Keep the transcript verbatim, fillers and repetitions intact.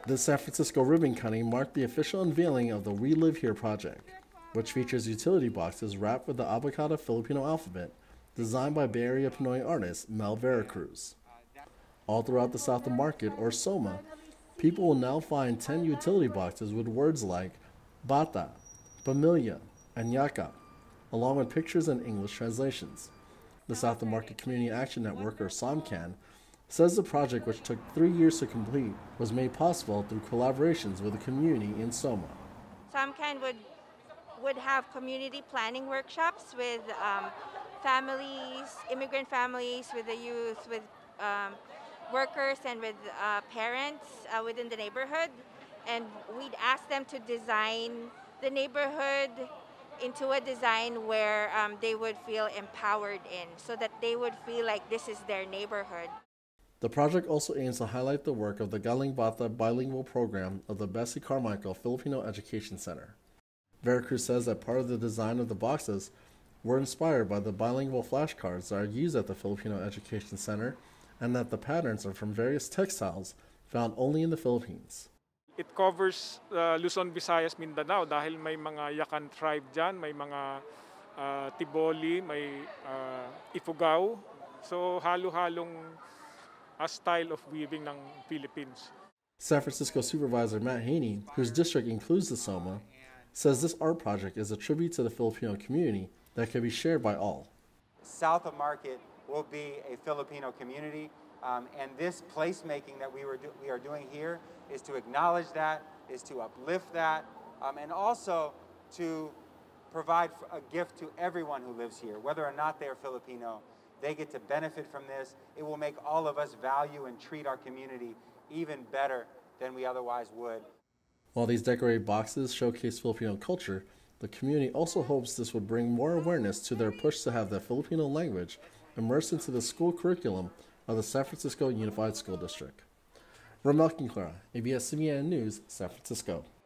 This San Francisco ribbon cutting marked the official unveiling of the We Live Here project, which features utility boxes wrapped with the avocado Filipino alphabet, designed by Bay Area Pinoy artist Mel Veracruz. All throughout the South Market, or SOMA, people will now find ten utility boxes with words like Bata, Pamilya, and Yaka, along with pictures and English translations. The South Market Community Action Network, or SOMCAN, says the project, which took three years to complete, was made possible through collaborations with the community in SOMA. SOMCAN would, would have community planning workshops with um, families, immigrant families, with the youth, with um, workers, and with uh, parents uh, within the neighborhood. And we'd ask them to design the neighborhood into a design where um, they would feel empowered in, so that they would feel like this is their neighborhood. The project also aims to highlight the work of the Galing Bata bilingual program of the Bessie Carmichael Filipino Education Center. Veracruz says that part of the design of the boxes were inspired by the bilingual flashcards that are used at the Filipino Education Center, and that the patterns are from various textiles found only in the Philippines. It covers uh, Luzon, Visayas, Mindanao dahil may mga Yakan tribe dyan, may mga uh, Tiboli, may uh, Ifugao. So halo-halong a style of weaving ng Philippines. San Francisco Supervisor Matt Haney, whose district includes the SOMA, says this art project is a tribute to the Filipino community that can be shared by all. South of Market will be a Filipino community, um, and this placemaking that we, were do we are doing here is to acknowledge that, is to uplift that, um, and also to provide a gift to everyone who lives here, whether or not they're Filipino. They get to benefit from this. It will make all of us value and treat our community even better than we otherwise would. While these decorated boxes showcase Filipino culture, the community also hopes this would bring more awareness to their push to have the Filipino language immersed into the school curriculum of the San Francisco Unified School District. Rommel Conclara, A B S C B N News, San Francisco.